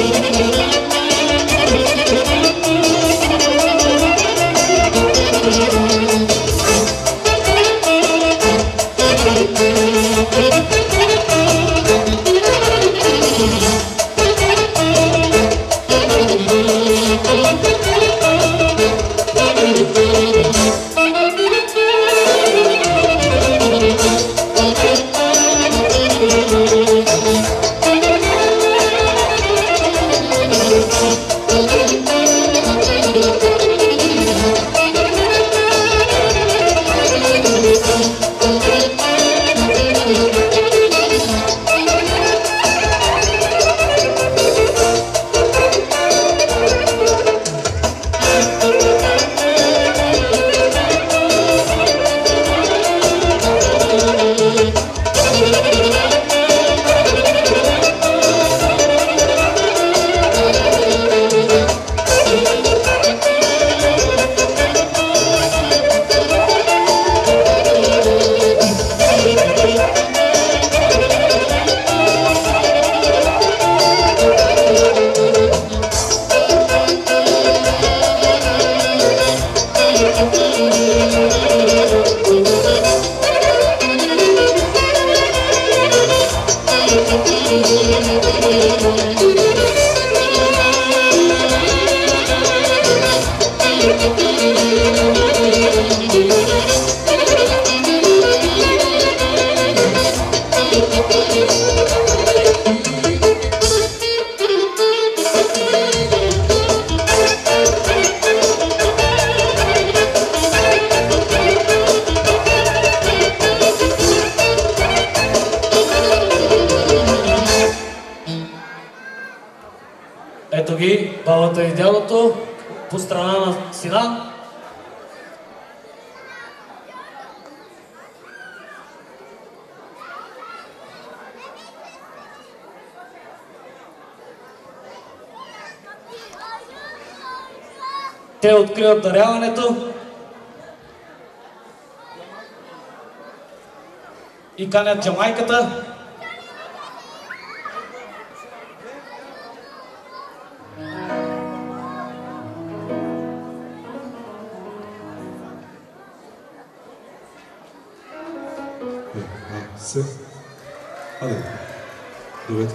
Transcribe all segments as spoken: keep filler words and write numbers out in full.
Ето ги, бабата и дядото по страна на сина. Те откриват даряването и канят джамайката. Се. Аде. Довете.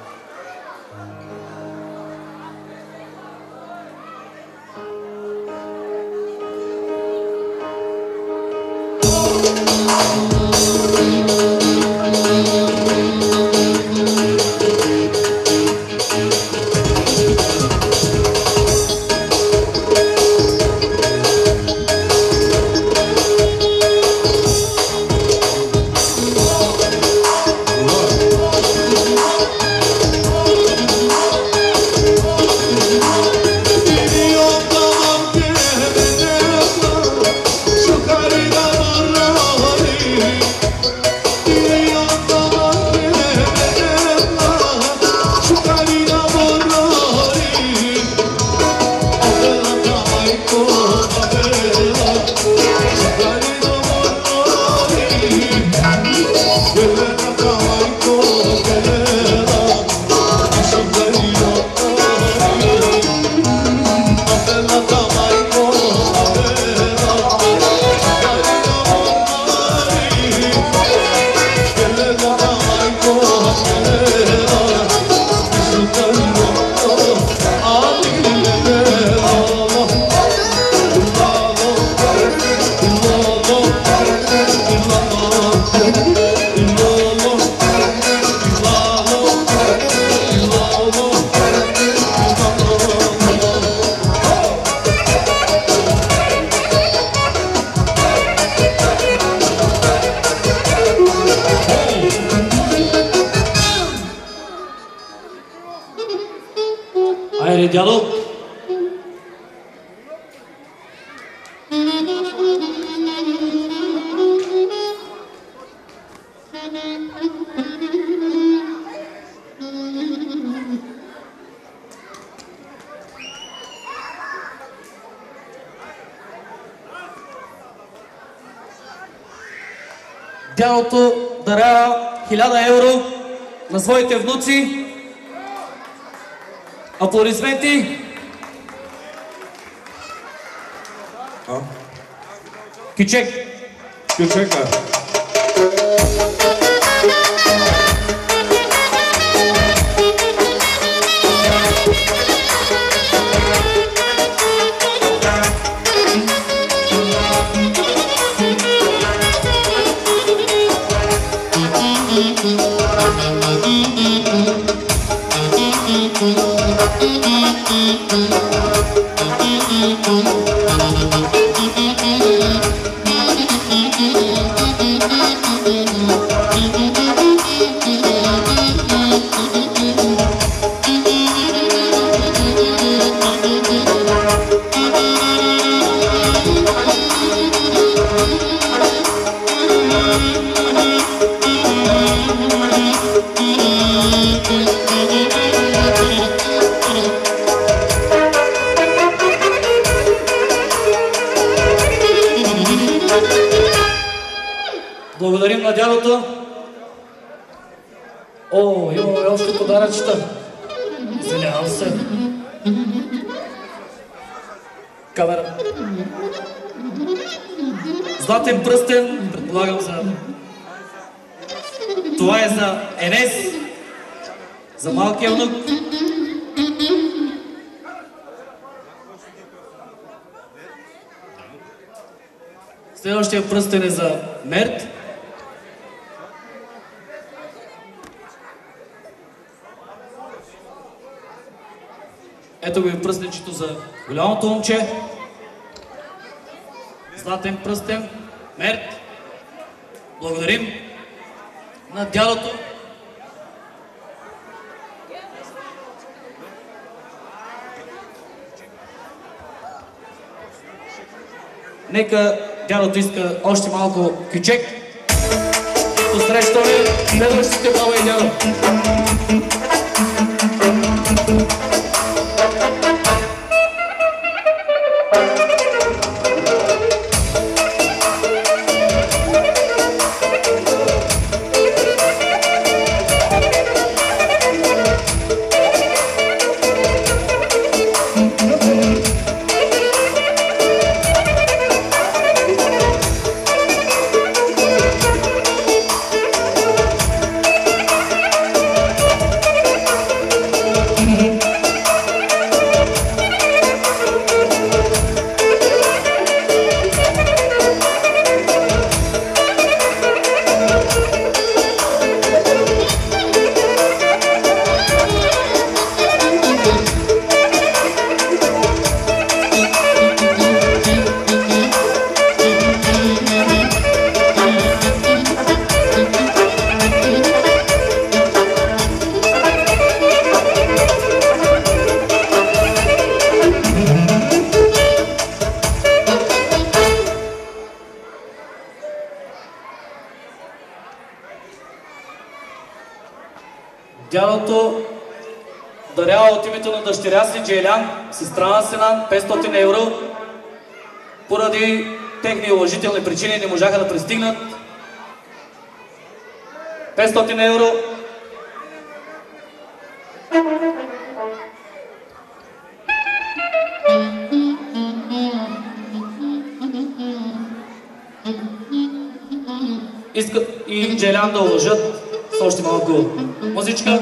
Айде, дядо! Дядото дарява хиляда евро на своите внуци. Аплодисменти! А? Кючек! Кючека. Благодарим на дядото. О, имаме още подаръчета. Извинявам се. Камера. Златен пръстен, предполагам за... Това е за Енес, за малкия внук. Следващия пръстен е за Мерт. Ето го и пръстенчето за голямото момче. Златен пръстен. Мерт. Благодарим на дядото. Нека дядото иска още малко кючек. Посрещаме следващите баба и дядо. Дядото дарява от името на дъщеря си Джейлян, сестра на Сенан, петстотин евро. Поради техни уважителни причини не можаха да пристигнат. петстотин евро. Искат и Джейлян да уважат с още малко музичка.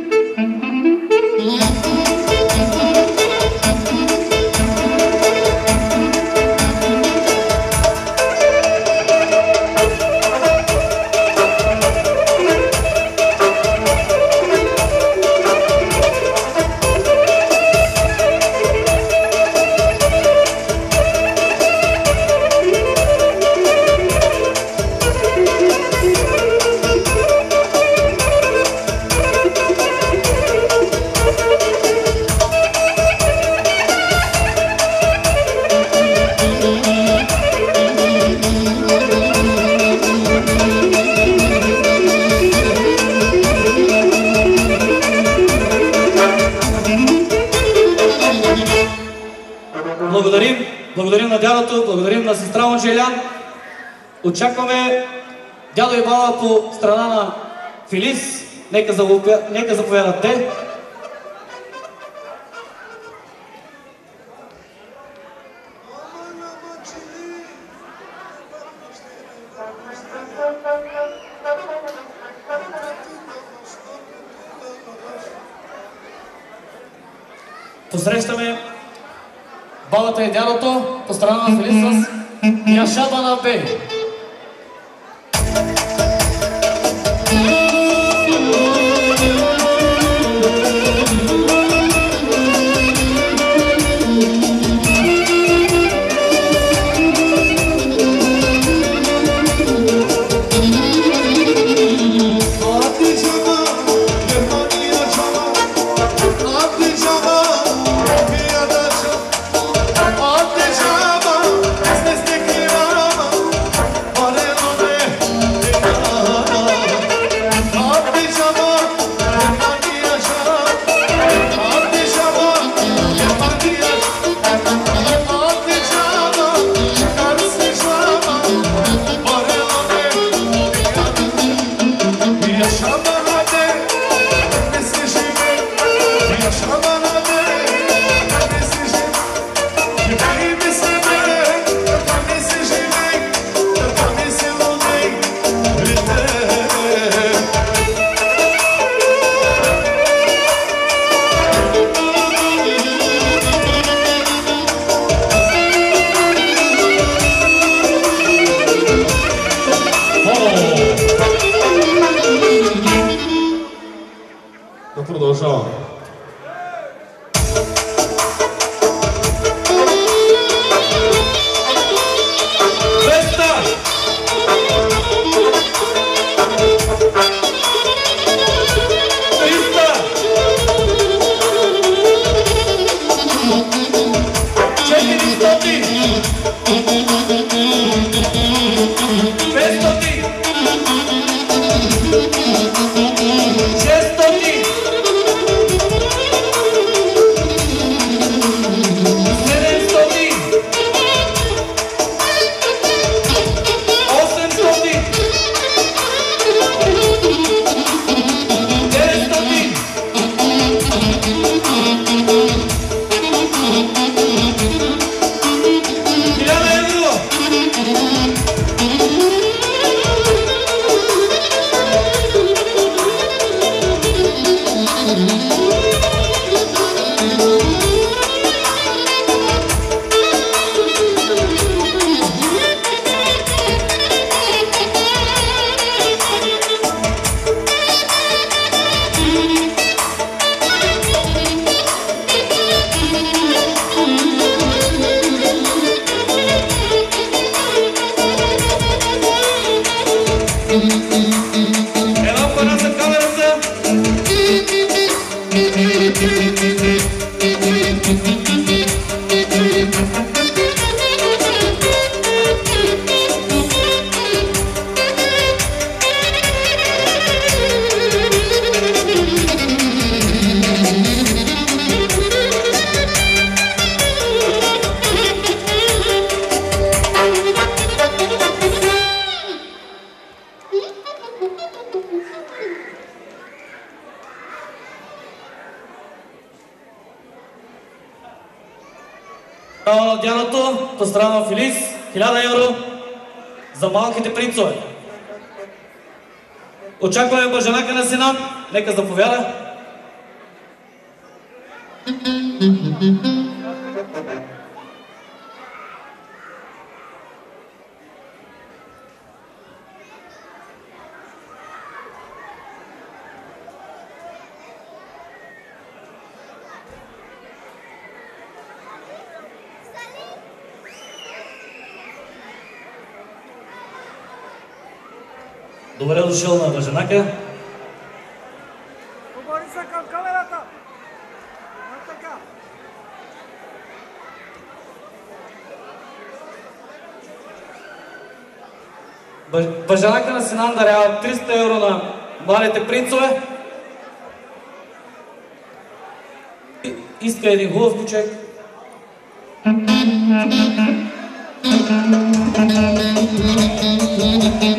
Благодарим, благодарим на дядото, благодарим на сестра му Джейлян. Очакваме дядо и баба по страна на Филис. Нека заповядат те. Посрещаме бабата и дядото по страна на Филис с Яшабана Бей. Дядото по страна на Филис, хиляда евро за малките принцове. Очакваме бажанака на Синан, нека заповяда. Добре дошъл на бажанака. Обори се към камерата. Така. Бажанака на Синан дарява триста евро на младите принцове. Иска един хубав ключек. Thank you.